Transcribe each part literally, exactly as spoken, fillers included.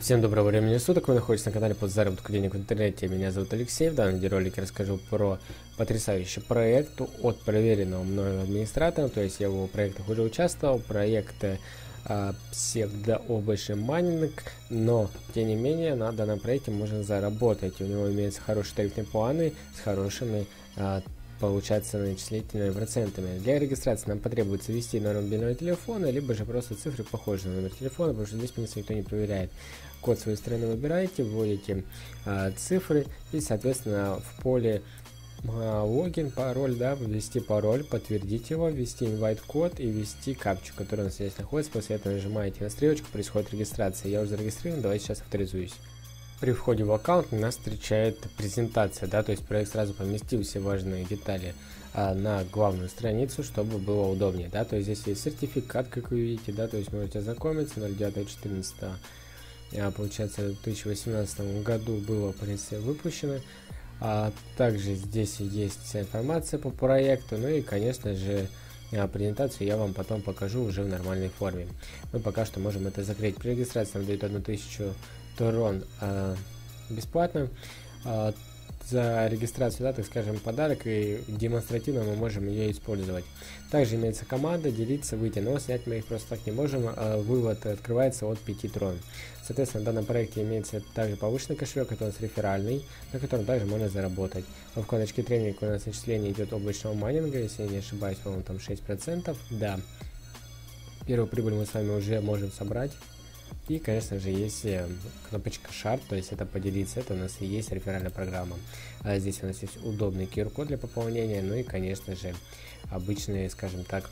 Всем доброго времени суток, вы находитесь на канале по заработку денег в интернете. Меня зовут Алексей. В данном видеоролике расскажу про потрясающий проект от проверенного мною администратора. То есть я в его проектах уже участвовал. Проект а, псевдооблачный майнинг, но тем не менее на данном проекте можно заработать. У него имеются хорошие тарифные планы с хорошими а, получаться начислительными процентами. Для регистрации нам потребуется ввести номер мобильного телефона, либо же просто цифры похожие на номер телефона, потому что здесь, в принципе, никто не проверяет. Код своей страны выбираете, вводите а, цифры и, соответственно, в поле а, логин, пароль, да, ввести пароль, подтвердить его, ввести инвайт-код и ввести капчу, которая у нас здесь находится. После этого нажимаете на стрелочку, происходит регистрация. Я уже зарегистрирован, давайте сейчас авторизуюсь. При входе в аккаунт нас встречает презентация, да, то есть проект сразу поместил все важные детали а, на главную страницу, чтобы было удобнее, да, то есть здесь есть сертификат, как вы видите, да, то есть можете ознакомиться. Ноль девятого четырнадцатого, а, получается, в две тысячи восемнадцатом году было, в принципе, выпущено. А, также здесь есть вся информация по проекту, ну и, конечно же, презентацию я вам потом покажу уже в нормальной форме. Мы пока что можем это закрыть. При регистрации нам дают одну тысячу Торон а, бесплатно а, за регистрацию, да, так скажем, подарок, и демонстративно мы можем ее использовать. Также имеется команда делиться, выйти, но снять мы их просто так не можем. А вывод открывается от пяти трон. Соответственно, в данном проекте имеется также повышенный кошелек, это у нас реферальный, на котором также можно заработать. Во вкладочке тренинг у нас начисление идет облачного майнинга, если я не ошибаюсь, по-моему, там шесть процентов. Да, первую прибыль мы с вами уже можем собрать. И, конечно же, есть кнопочка шарт, то есть это поделиться, это у нас и есть реферальная программа. А здесь у нас есть удобный ку ар код для пополнения, ну и, конечно же, обычный, скажем так,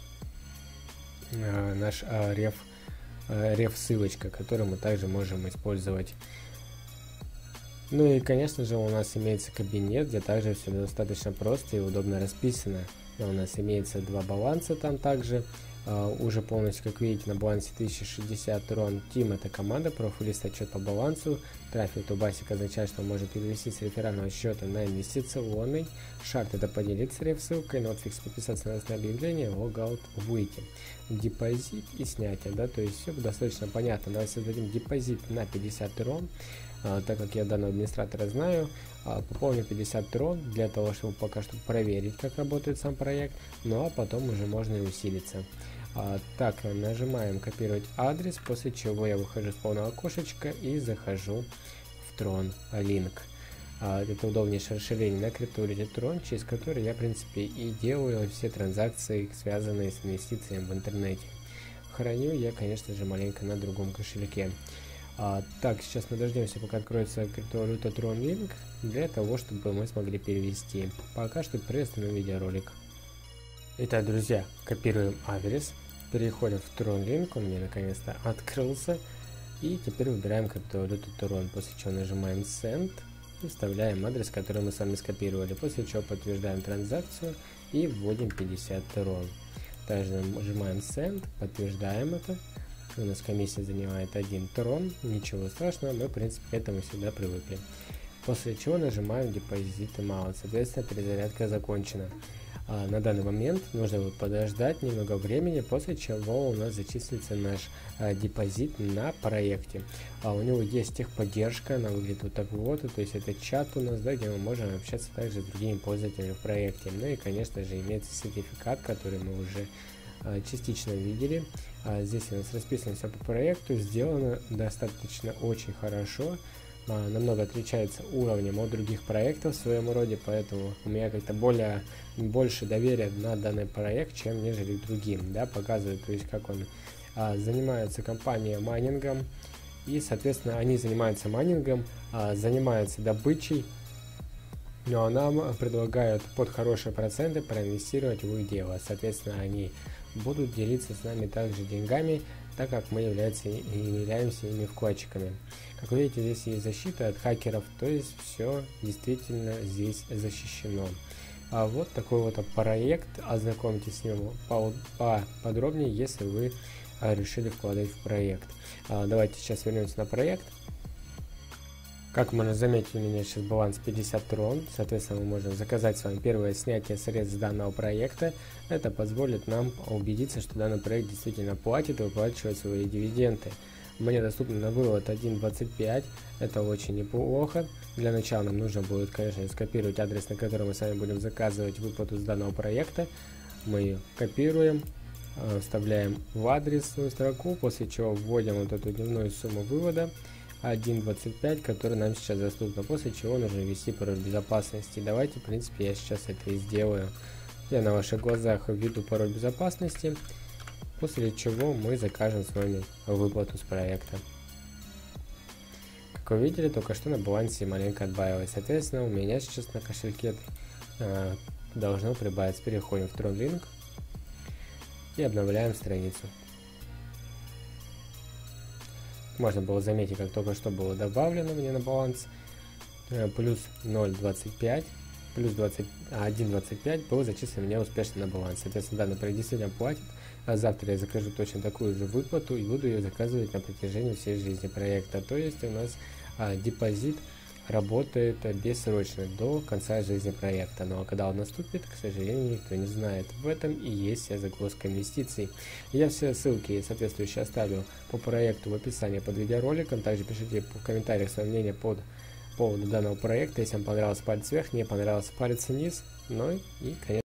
наш реф, реф ссылочка, которую мы также можем использовать. Ну и, конечно же, у нас имеется кабинет, где также все достаточно просто и удобно расписано. У нас имеется два баланса там также. Uh, уже полностью, как видите, на балансе тысяча шестьдесят рон. Тим — это команда, профилист — отчет по балансу. Трафик Тубасик означает, что он может перевести с реферального счета на инвестиционный. Шарт — это поделиться реф-ссылкой. Нотфикс — подписаться на это объявление. Логаут — выйти. Депозит и снятие, да, то есть все достаточно понятно. Давайте создадим депозит на пятьдесят рон. Uh, так как я данного администратора знаю, uh, пополню пятьдесят рон для того, чтобы пока что проверить, как работает сам проект, ну а потом уже можно и усилиться. Uh, так, нажимаем копировать адрес, после чего я выхожу с полного окошечка и захожу в Tron Link. Uh, это удобнейшее расширение на криптовалюте Tron, через которое я, в принципе, и делаю все транзакции, связанные с инвестициями в интернете. Храню я, конечно же, маленько на другом кошельке. А, так, сейчас мы дождемся, пока откроется криптовалюта Tron Link, для того, чтобы мы смогли перевести. Пока что приостановим видеоролик. Итак, друзья, копируем адрес, переходим в Tron Link, он мне наконец-то открылся, и теперь выбираем криптовалюту Tron, после чего нажимаем Send и вставляем адрес, который мы сами скопировали, после чего подтверждаем транзакцию и вводим пятьдесят рон. Также нажимаем Send, подтверждаем это. У нас комиссия занимает один трон, ничего страшного, мы, в принципе, к этому всегда привыкли. После чего нажимаем Deposit Amount, соответственно, перезарядка закончена. А на данный момент нужно будет подождать немного времени, после чего у нас зачислится наш а, депозит на проекте. А у него есть техподдержка, она выглядит вот так вот, то есть это чат у нас, да, где мы можем общаться также с другими пользователями в проекте. Ну и, конечно же, имеется сертификат, который мы уже частично видели. А здесь у нас расписано все по проекту, сделано достаточно очень хорошо, а, намного отличается уровнем от других проектов в своем роде, поэтому у меня как-то более больше доверия на данный проект, чем нежели другим, да, показывает, то есть как он а, занимается компания майнингом, и, соответственно, они занимаются майнингом, а, занимаются добычей, но нам предлагают под хорошие проценты проинвестировать в их дело. Соответственно, они будут делиться с нами также деньгами, так как мы являемся, являемся ими вкладчиками. Как вы видите, здесь есть защита от хакеров, то есть все действительно здесь защищено. А вот такой вот проект, ознакомьтесь с ним поподробнее, если вы решили вкладывать в проект. А, давайте сейчас вернемся на проект. Как можно заметить, у меня сейчас баланс пятьдесят рон, соответственно, мы можем заказать с вами первое снятие средств данного проекта. Это позволит нам убедиться, что данный проект действительно платит и выплачивает свои дивиденды. мне доступно на вывод один двадцать пять, это очень неплохо. Для начала нам нужно будет, конечно, скопировать адрес, на который мы с вами будем заказывать выплату с данного проекта. Мы ее копируем, вставляем в адресную строку, после чего вводим вот эту дневную сумму вывода один двадцать пять, которая нам сейчас доступна, после чего нужно ввести пароль безопасности. Давайте, в принципе, я сейчас это и сделаю. Я на ваших глазах введу пароль безопасности, после чего мы закажем с вами выплату с проекта. Как вы видели, только что на балансе маленько отбавилось. Соответственно, у меня сейчас на кошельке э, должно прибавиться. Переходим в TronLink и обновляем страницу. Можно было заметить, как только что было добавлено мне на баланс э, плюс ноль двадцать пять, плюс один двадцать пять был зачислен мне успешно на баланс. Соответственно, данный проект действительно платит. А завтра я закажу точно такую же выплату и буду ее заказывать на протяжении всей жизни проекта. То есть у нас а, депозит работает бессрочно до конца жизни проекта. Но когда он наступит, к сожалению, никто не знает. В этом и есть вся загвоздка инвестиций. Я все ссылки соответствующие оставлю по проекту в описании под видеороликом. Также пишите в комментариях свое мнение под поводу данного проекта. Если вам понравился, палец вверх, не понравился, палец вниз. Ну и, конечно,